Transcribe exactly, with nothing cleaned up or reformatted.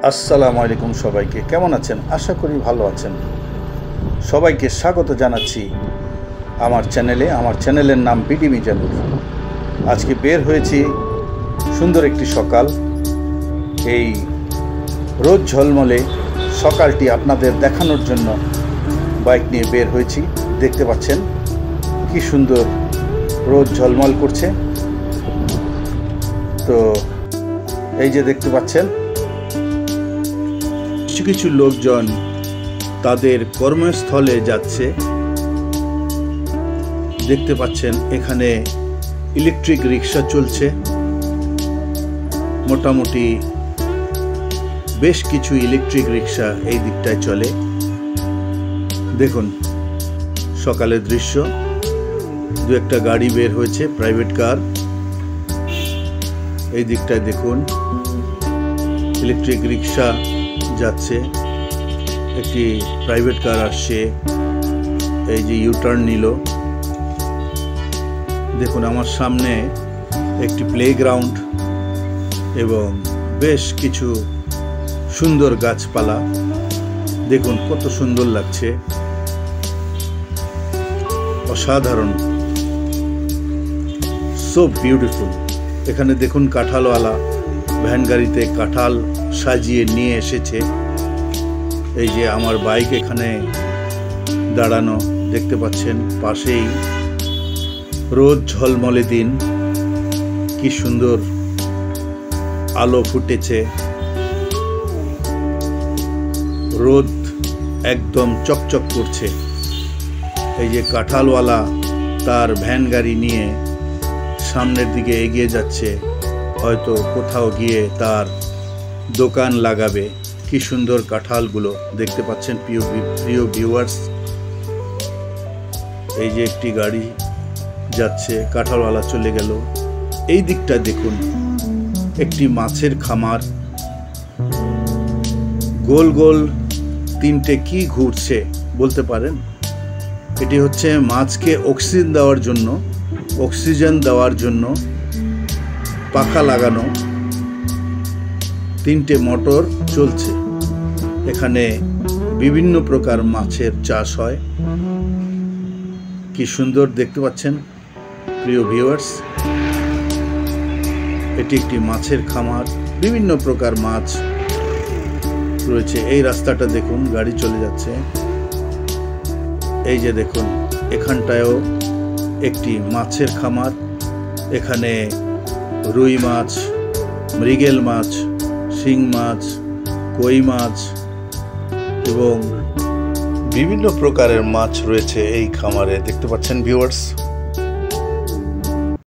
আসসালামু আলাইকুম সবাইকে, কেমন আছেন? আশা করি ভালো আছেন। সবাইকে স্বাগত জানাচ্ছি আমার চ্যানেলে। আমার চ্যানেলের নাম বিডি মিজানুর। আজকে বের হয়েছি সুন্দর একটি সকাল। এই রোদ ঝলমলে সকালটি আপনাদের দেখানোর জন্য বাইক নিয়ে বের হয়েছি। দেখতে পাচ্ছেন কি সুন্দর রোদ ঝলমল করছে। তো এই যে দেখতে পাচ্ছেন কিছু কিছু লোকজন তাদের কর্মস্থলে যাচ্ছে। দেখতে পাচ্ছেন এখানে ইলেকট্রিক রিক্সা চলছে। মোটামুটি বেশ কিছু ইলেকট্রিক রিক্সা এই দিকটায় চলে। দেখুন সকালের দৃশ্য। দু একটা গাড়ি বের হয়েছে, প্রাইভেট কার। এই দিকটায় দেখুন ইলেকট্রিক রিক্সা যাচ্ছে, একটি প্রাইভেট কার আসছে, এই যে ইউটার্ন নিল। দেখুন আমার সামনে একটি প্লেগ্রাউন্ড এবং বেশ কিছু সুন্দর গাছপালা। দেখুন কত সুন্দর লাগছে, অসাধারণ, সো বিউটিফুল। এখানে দেখুন কাঁঠালওয়ালা ভ্যান গাড়িতে কাঁঠাল সাজিয়ে নিয়ে এসেছে। এই যে আমার বাইক এখানে দাঁড়ানো, দেখতে পাচ্ছেন। পাশেই রোদ ঝলমলে দিন, কি সুন্দর আলো ফুটেছে। রোদ একদম চকচক করছে। এই যে কাঁঠালওয়ালা তার ভ্যান গাড়ি নিয়ে সামনের দিকে এগিয়ে যাচ্ছে, হয়তো কোথাও গিয়ে তার দোকান লাগাবে। কি সুন্দর কাঁঠালগুলো দেখতে পাচ্ছেন প্রিয় প্রিয় ভিউয়ার্স। এই যে একটি গাড়ি যাচ্ছে, কাঁঠালওয়ালা চলে গেল। এই দিকটা দেখুন একটি মাছের খামার। গোল গোল তিনটে কি ঘুরছে বলতে পারেন? এটি হচ্ছে মাছকে অক্সিজেন দেওয়ার জন্য অক্সিজেন দেওয়ার জন্য পাখা লাগানো তিনটে মোটর চলছে। এখানে বিভিন্ন প্রকার মাছের চাষ হয়। কি সুন্দর দেখতে পাচ্ছেন প্রিয় ভিউয়ার্স। এটি একটি মাছের খামার, বিভিন্ন প্রকার মাছ রয়েছে। এই রাস্তাটা দেখুন, গাড়ি চলে যাচ্ছে। এই যে দেখুন এখানটায়ও একটি মাছের খামার। এখানে রুই মাছ, মৃগেল মাছ, শিং মাছ, কই মাছ এবং বিভিন্ন প্রকারের মাছ রয়েছে এই খামারে। দেখতে পাচ্ছেন ভিউয়ার্স।